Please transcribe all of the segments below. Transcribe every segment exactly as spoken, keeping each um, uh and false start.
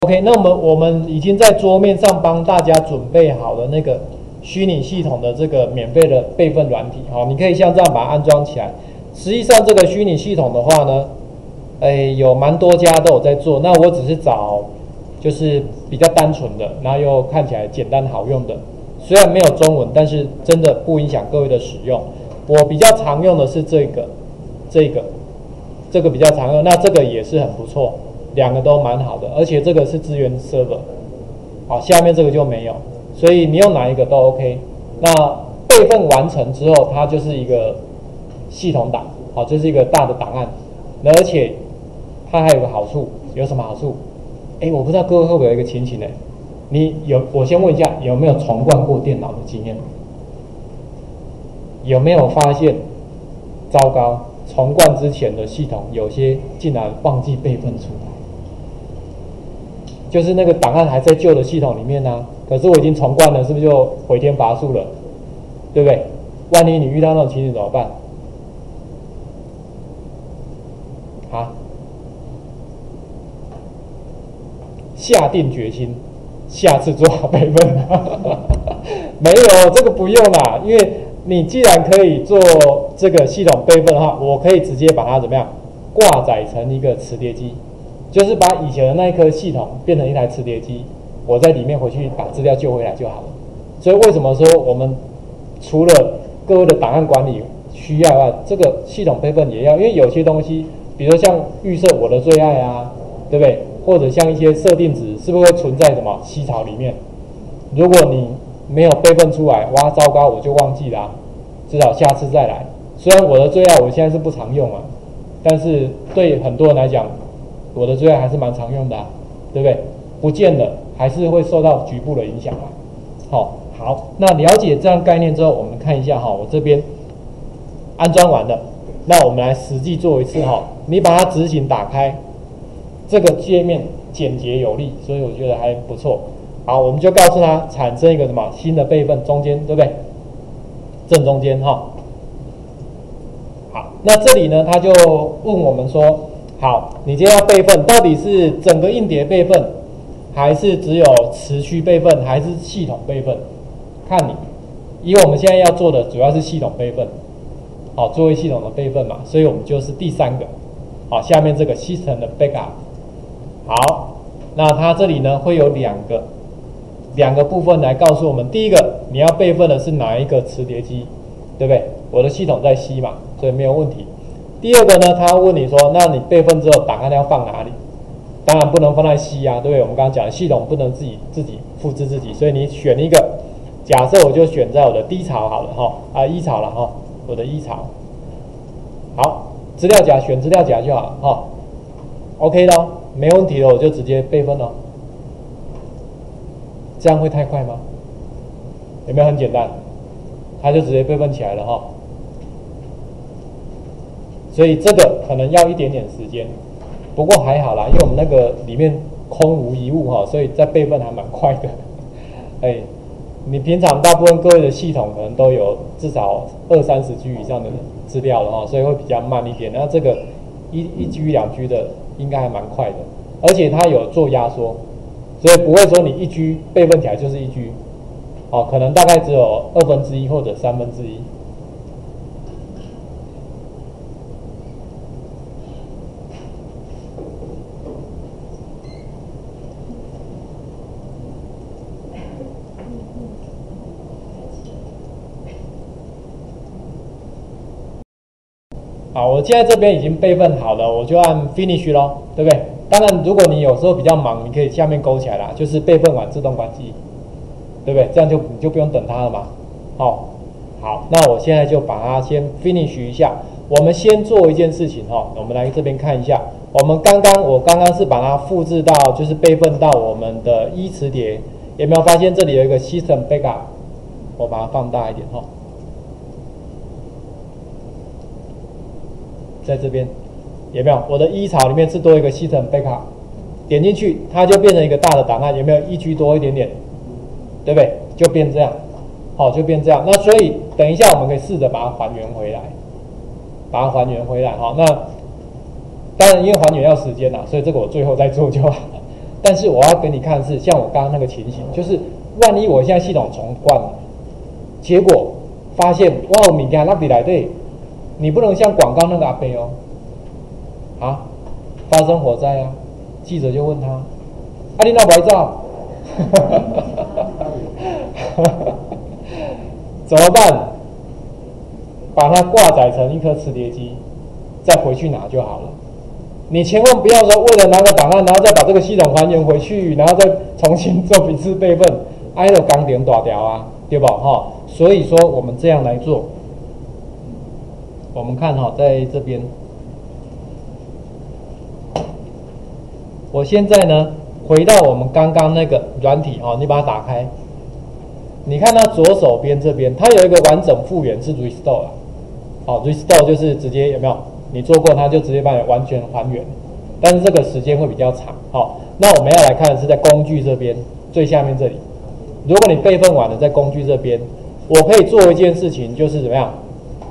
OK， 那我们我们已经在桌面上帮大家准备好了那个虚拟系统的这个免费的备份软体，好，你可以像这样把它安装起来。实际上这个虚拟系统的话呢，哎，有蛮多家都有在做，那我只是找就是比较单纯的，然后又看起来简单好用的。虽然没有中文，但是真的不影响各位的使用。我比较常用的是这个，这个，这个比较常用，那这个也是很不错。两个都蛮好的，而且这个是支援 server， 好，下面这个就没有，所以你用哪一个都 OK。那备份完成之后，它就是一个系统档，好，这是一个大的档案，而且它还有个好处，有什么好处？哎，我不知道各位会不会有一个情形呢？你有，我先问一下，有没有重灌过电脑的经验？有没有发现，糟糕，重灌之前的系统有些竟然忘记备份出来？就是那个档案还在旧的系统里面呢、啊，可是我已经重灌了，是不是就回天乏术了？对不对？万一你遇到那种情形怎么办？啊？下定决心，下次做好备份。没有，这个不用啦，因为你既然可以做这个系统备份的话，我可以直接把它怎么样挂载成一个磁碟机。就是把以前的那一颗系统变成一台磁碟机，我在里面回去把资料救回来就好了。所以为什么说我们除了各位的档案管理需要啊，这个系统备份也要，因为有些东西，比如说像预设我的最爱啊，对不对？或者像一些设定值，是不是会存在什么西槽里面？如果你没有备份出来，哇，糟糕，我就忘记了、啊，至少下次再来。虽然我的最爱我现在是不常用啊，但是对很多人来讲，我的最爱还是蛮常用的、啊，对不对？不见了，还是会受到局部的影响啊。好、哦，好，那了解这样概念之后，我们看一下哈、哦，我这边安装完了，那我们来实际做一次哈、哦。你把它执行打开，这个界面简洁有力，所以我觉得还不错。好，我们就告诉他产生一个什么新的备份，中间对不对？正中间哈、哦。好，那这里呢，他就问我们说。好，你今天要备份，到底是整个硬碟备份，还是只有磁区备份，还是系统备份？看你，因为我们现在要做的主要是系统备份，好，作为系统的备份嘛，所以我们就是第三个，好，下面这个 system 的 backup。好，那它这里呢会有两个两个部分来告诉我们，第一个你要备份的是哪一个磁碟机，对不对？我的系统在 C 嘛，所以没有问题。第二个呢，他问你说，那你备份之后档案要放哪里？当然不能放在 C 啊，对不对？我们刚刚讲系统不能自己自己复制自己，所以你选一个，假设我就选在我的低槽好了哈，啊一槽了哈，我的一槽。好，资料夹选资料夹就好哈 ，OK 的哦，没问题的，我就直接备份哦。这样会太快吗？有没有很简单？它就直接备份起来了哈。所以这个可能要一点点时间，不过还好啦，因为我们那个里面空无一物哈，所以在备份还蛮快的。哎，你平常大部分各位的系统可能都有至少二三十 G 以上的资料了哈，所以会比较慢一点。那这个一一 G 两 G 的应该还蛮快的，而且它有做压缩，所以不会说你一 G 备份起来就是一 G， 哦，可能大概只有二分之一或者三分之一。好，我现在这边已经备份好了，我就按 finish 咯，对不对？当然，如果你有时候比较忙，你可以下面勾起来啦，就是备份完自动关机，对不对？这样就你就不用等它了嘛。好，好，那我现在就把它先 finish 一下。我们先做一件事情哈，我们来这边看一下，我们刚刚我刚刚是把它复制到，就是备份到我们的一磁碟，有没有发现这里有一个 system backup？ 我把它放大一点哈。在这边有没有？我的一槽里面是多一个 system backup， 点进去它就变成一个大的档案，有没有一 G 多一点点？对不对？就变这样，好，就变这样。那所以等一下我们可以试着把它还原回来，把它还原回来哈。那当然因为还原要时间啦，所以这个我最后再做就好了。 但是我要给你看的是，像我刚刚那个情形，就是万一我现在系统重灌了，结果发现哇，我物件落地来对，你不能像广告那个阿伯哦，啊，发生火灾啊，记者就问他，啊你哪不照？怎么办？把它挂载成一颗磁碟机，再回去拿就好了。你千万不要说为了拿个档案，然后再把这个系统还原回去，然后再重新做一次备份，挨了钢点大条啊，对吧？哈，所以说我们这样来做，我们看哈，在这边，我现在呢回到我们刚刚那个软体哈，你把它打开，你看它左手边这边，它有一个完整复原是 restore 啦，好 restore 就是直接有没有？你做过，它就直接帮你完全还原，但是这个时间会比较长。好，那我们要来看的是在工具这边最下面这里。如果你备份完了，在工具这边，我可以做一件事情，就是怎么样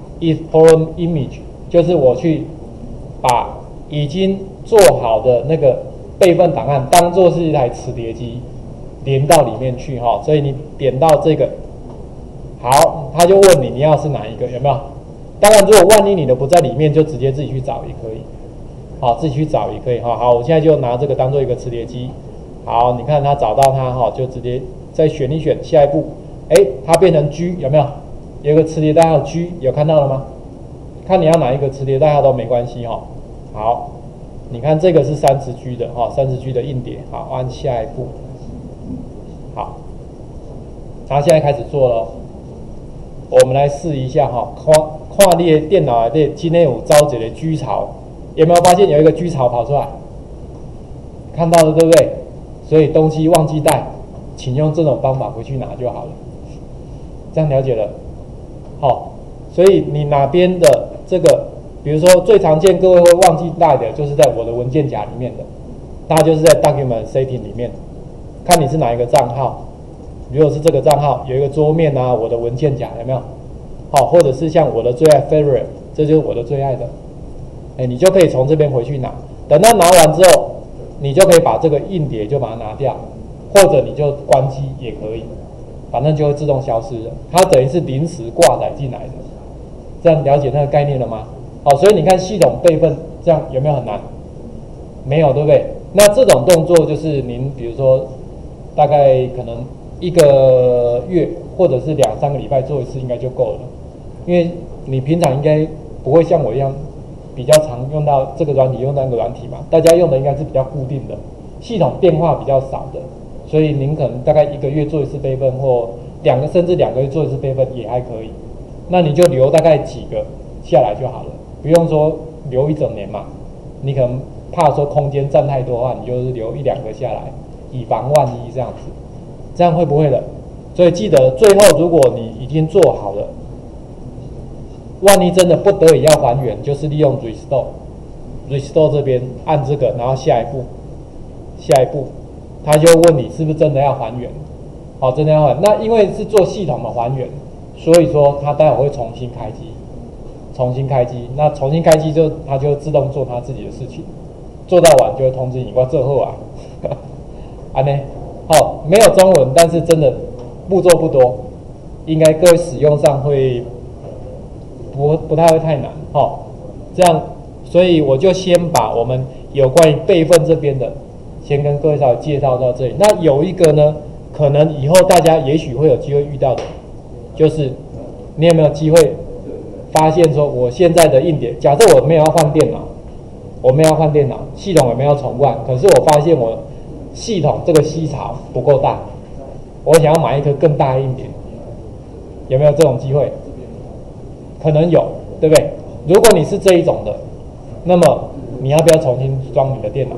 ？export image， 就是我去把已经做好的那个备份档案当做是一台磁碟机连到里面去哈。所以你点到这个，好，他就问你你要是哪一个，有没有？当然，如果万一你的不在里面，就直接自己去找也可以，好，自己去找也可以哈。好，我现在就拿这个当做一个磁碟机。好，你看它找到它哈，就直接再选一选下一步，哎，它变成 G 有没有？有一个磁碟代号 G， 有看到了吗？看你要哪一个磁碟代号都没关系哈。好，你看这个是三十 G 的哈，三十 G 的硬碟。好，按下一步。好，它现在开始做了。我们来试一下哈，看看你的电脑里今天有招一个 G 槽，有没有发现有一个 G 槽跑出来？看到了对不对？所以东西忘记带，请用这种方法回去拿就好了。这样了解了？好，所以你哪边的这个，比如说最常见各位会忘记带的，就是在我的文件夹里面的，它就是在 Document Setting 里面，看你是哪一个账号。如果是这个账号，有一个桌面啊，我的文件夹有没有？好，或者是像我的最爱 favorite， 这就是我的最爱的，哎，你就可以从这边回去拿。等到拿完之后，你就可以把这个硬碟就把它拿掉，或者你就关机也可以，反正就会自动消失了。它等于是临时挂载进来的，这样了解那个概念了吗？好，所以你看系统备份这样有没有很难？没有，对不对？那这种动作就是您比如说大概可能一个月或者是两三个礼拜做一次应该就够了，因为你平常应该不会像我一样比较常用到这个软体用到那个软体嘛，大家用的应该是比较固定的，系统变化比较少的，所以您可能大概一个月做一次备份，或两个甚至两个月做一次备份也还可以，那你就留大概几个下来就好了，不用说留一整年嘛，你可能怕说空间占太多的话，你就是留一两个下来，以防万一这样子。这样会不会的？所以记得最后，如果你已经做好了，万一真的不得已要还原，就是利用 restore，restore 这边按这个，然后下一步，下一步，他就问你是不是真的要还原？好，真的要还原。那因为是做系统的还原，所以说他待会会重新开机，重新开机。那重新开机就他就自动做他自己的事情，做到完就会通知你，我做好啊，安呢。好，没有中文，但是真的步骤不多，应该各位使用上会不不太会太难。好，这样，所以我就先把我们有关于备份这边的，先跟各位稍微介绍到这里。那有一个呢，可能以后大家也许会有机会遇到的，就是你有没有机会发现说，我现在的硬碟，假设我没有要换电脑，我没有要换电脑，系统也没有重灌，可是我发现我系统这个吸槽不够大，我想要买一颗更大的硬碟，有没有这种机会？可能有，对不对？如果你是这一种的，那么你要不要重新装你的电脑？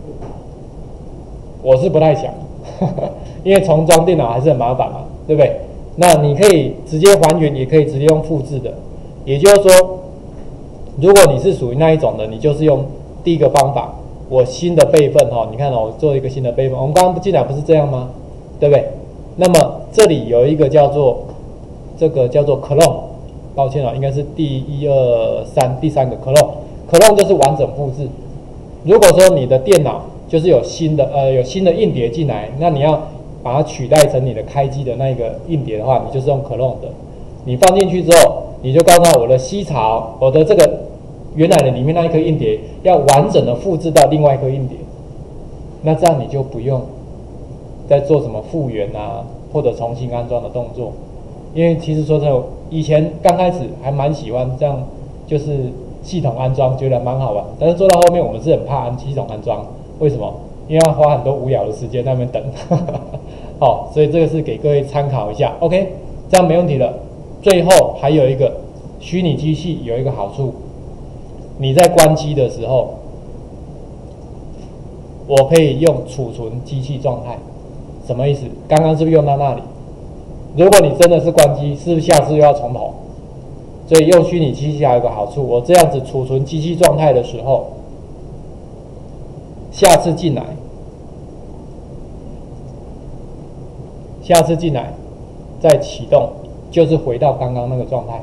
我是不太想，呵呵，因为重装电脑还是很麻烦嘛，对不对？那你可以直接还原，也可以直接用复制的。也就是说，如果你是属于那一种的，你就是用第一个方法。我新的备份哈，你看哦，我做一个新的备份，我们刚刚进来不是这样吗？对不对？那么这里有一个叫做这个叫做 clone， 抱歉啊，应该是第一二三第三个 clone，clone 就是完整复制。如果说你的电脑就是有新的呃有新的硬碟进来，那你要把它取代成你的开机的那个硬碟的话，你就是用 clone 的。你放进去之后，你就告诉他我的 C 槽，我的这个原来的里面那一颗硬碟要完整的复制到另外一颗硬碟，那这样你就不用再做什么复原啊或者重新安装的动作。因为其实说真的，以前刚开始还蛮喜欢这样，就是系统安装，觉得蛮好玩。但是做到后面，我们是很怕安系统安装，为什么？因为要花很多无聊的时间在那边等。好，所以这个是给各位参考一下。OK， 这样没问题了。最后还有一个虚拟机器有一个好处，你在关机的时候，我可以用储存机器状态。什么意思？刚刚是不是用到那里？如果你真的是关机，是不是下次又要从头？所以用虚拟机器还有一个好处，我这样子储存机器状态的时候，下次进来，下次进来再启动，就是回到刚刚那个状态。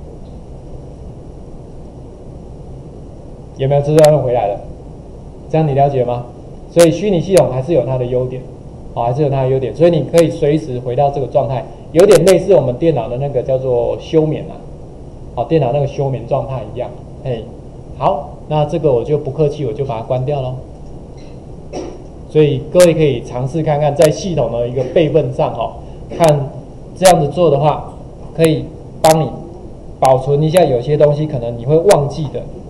有没有知道又回来了？这样你了解吗？所以虚拟系统还是有它的优点。哦，还是有它的优点，所以你可以随时回到这个状态，有点类似我们电脑的那个叫做休眠啊，好，电脑那个休眠状态一样。哎，好，那这个我就不客气，我就把它关掉咯。所以各位可以尝试看看，在系统的一个备份上，哦，看这样子做的话，可以帮你保存一下有些东西可能你会忘记的。